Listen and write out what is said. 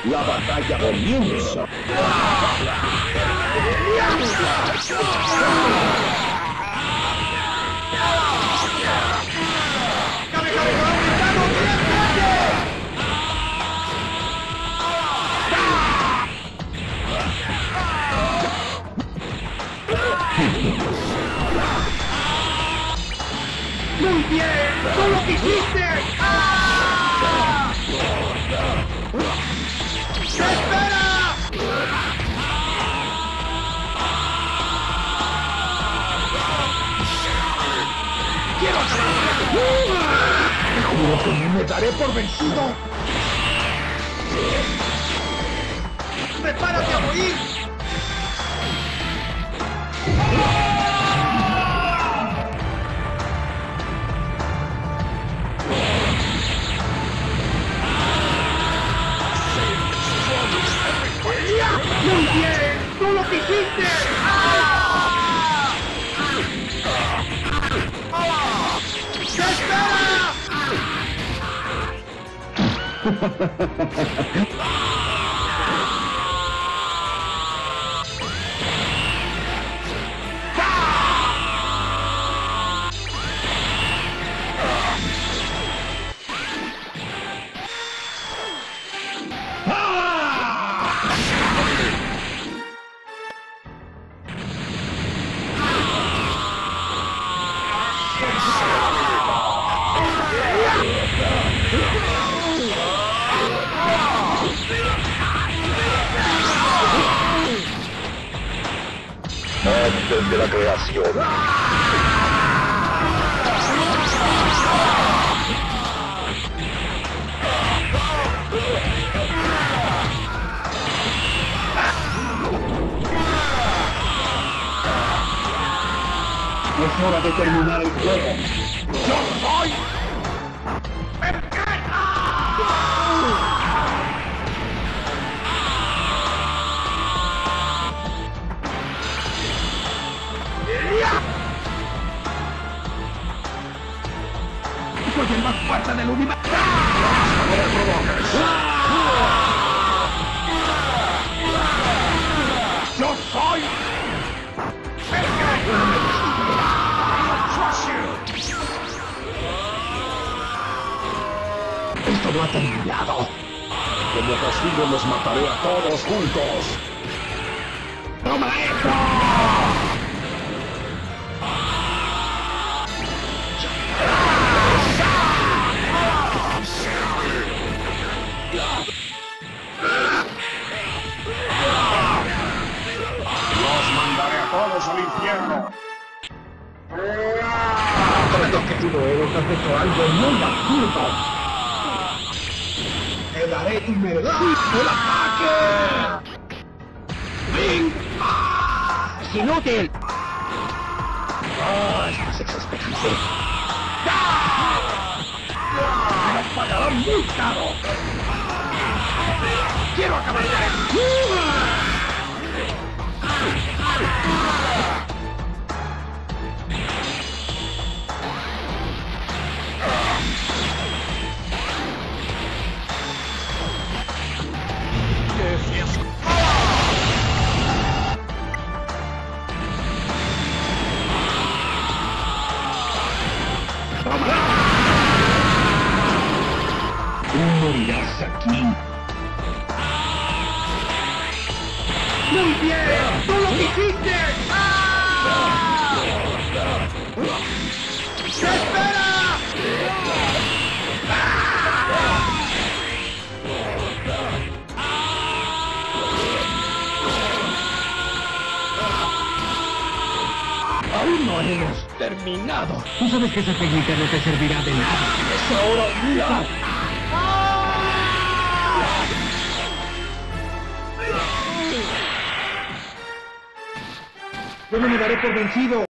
La batalla comienza. ¡Muy bien! ¡Tú lo que hiciste! ¡Ah! ¡Espera! ¡Quiero acabar! Te juro que me daré por vencido. ¡Prepárate a morir! ¡Muy bien! ¡Tú lo que hiciste! ¡Ah! ¡Espera! Antes de la creación. Es hora de terminar el juego. ¡Yo soy! ¡Soy el más fuerte del universo! ¡No me provoques! ¡Yo soy! ¡Esto no ha terminado! Como castigo los mataré a todos juntos. ¡Toma esto! Los mandaré a todos al infierno. Creo que tú eres has hecho algo muy absurdo. ¡Te daré tu merecido ataque! ¡Ven! ¡Es inútil! ¡Oh, estás exasperante! ¡Me lo pagarán muy caro! ¡Quiero acabar con él! Tú morirás aquí. ¡Muy bien! ¡Tú lo que hiciste! ¡Ah! ¡Espera! Aún no hemos terminado. Tú sabes que esa técnica no te servirá de nada. Es ahora ya. Yo no me daré por vencido.